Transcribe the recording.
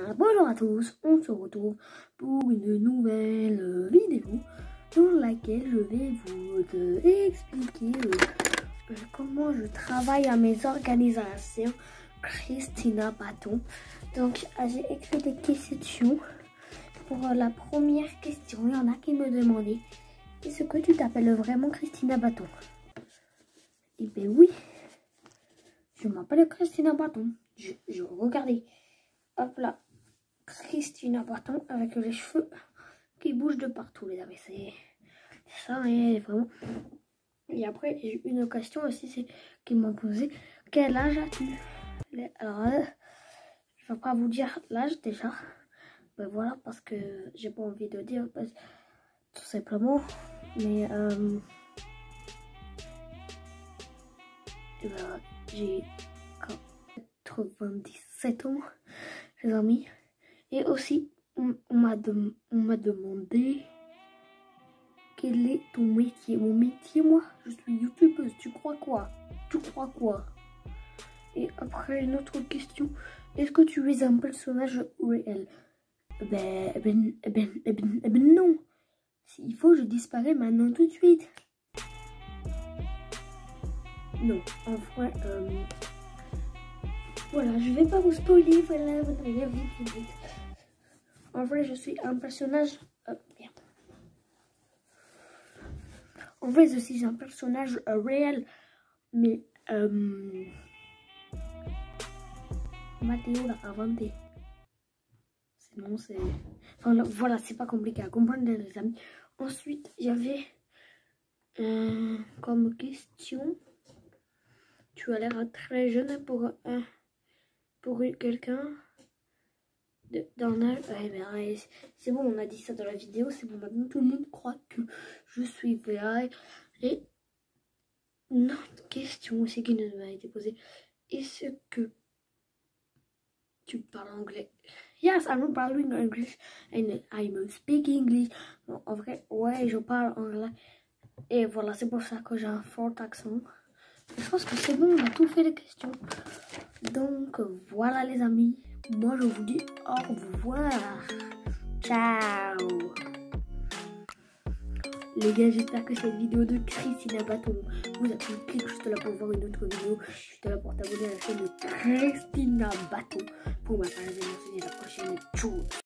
Bonjour à tous, on se retrouve pour une nouvelle vidéo dans laquelle je vais vous expliquer comment je travaille à mes organisations Christina Bâton. Donc j'ai écrit des questions. Pour la première question, il y en a qui me demandaient: est-ce que tu t'appelles vraiment Christina Bâton? Eh bien oui, je m'appelle Christina Bâton. Je regardais, hop là, Christina Bâton avec les cheveux qui bougent de partout, les amis. C'est ça, et vraiment. Et après, j'ai eu une question aussi, c'est qu'ils m'ont posé: quel âge as-tu? Alors, je ne vais pas vous dire l'âge déjà. Ben voilà, parce que j'ai pas envie de dire, tout simplement. Mais ben, j'ai 97 ans, les amis. Et aussi, on m'a demandé quel est ton métier. Mon métier, moi, je suis youtubeuse. Tu crois quoi? Tu crois quoi? Et après, une autre question: est-ce que tu es un personnage réel? Ben non. S'il faut, je disparais maintenant tout de suite. Non, en vrai, voilà, je vais pas vous spoiler. Voilà, vite. En vrai, je suis un personnage. En vrai, je suis un personnage réel, mais Mathéo l'a inventé. Sinon, c'est. Enfin, voilà, c'est pas compliqué à comprendre, les amis. Ensuite, il y avait comme question: tu as l'air très jeune pour quelqu'un dans l'âge. Ouais, c'est bon, on a dit ça dans la vidéo, c'est bon, maintenant tout le monde croit que je suis vraie. Et une autre question aussi qui nous a été posée: est-ce que tu parles anglais? Yes, I'm speaking English and I'm speaking English. Non, en vrai, ouais, je parle anglais. Et voilà, c'est pour ça que j'ai un fort accent. Je pense que c'est bon, on a tout fait les questions. Donc voilà les amis, moi je vous dis au revoir. Ciao. Les gars, j'espère que cette vidéo de Christina Bâton vous a plu. Clique juste là pour voir une autre vidéo. Juste là pour t'abonner à la chaîne de Christina Bâton pour ma part, je vais vous dire la prochaine. Ciao.